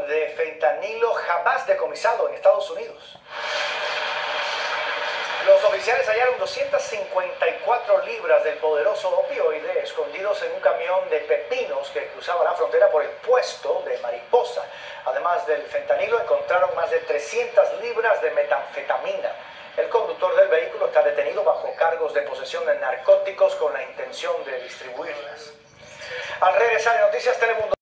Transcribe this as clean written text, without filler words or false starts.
de fentanilo jamás decomisado en Estados Unidos. Los oficiales hallaron 254 libras del poderoso opioide escondidos en un camión de pepinos que cruzaba la frontera por el puesto de Mariposa. Además del fentanilo, encontraron más de 300 libras de metanfetamina. El conductor del vehículo está detenido bajo cargos de posesión de narcóticos con la intención de distribuirlas. Al regresar en Noticias Telemundo.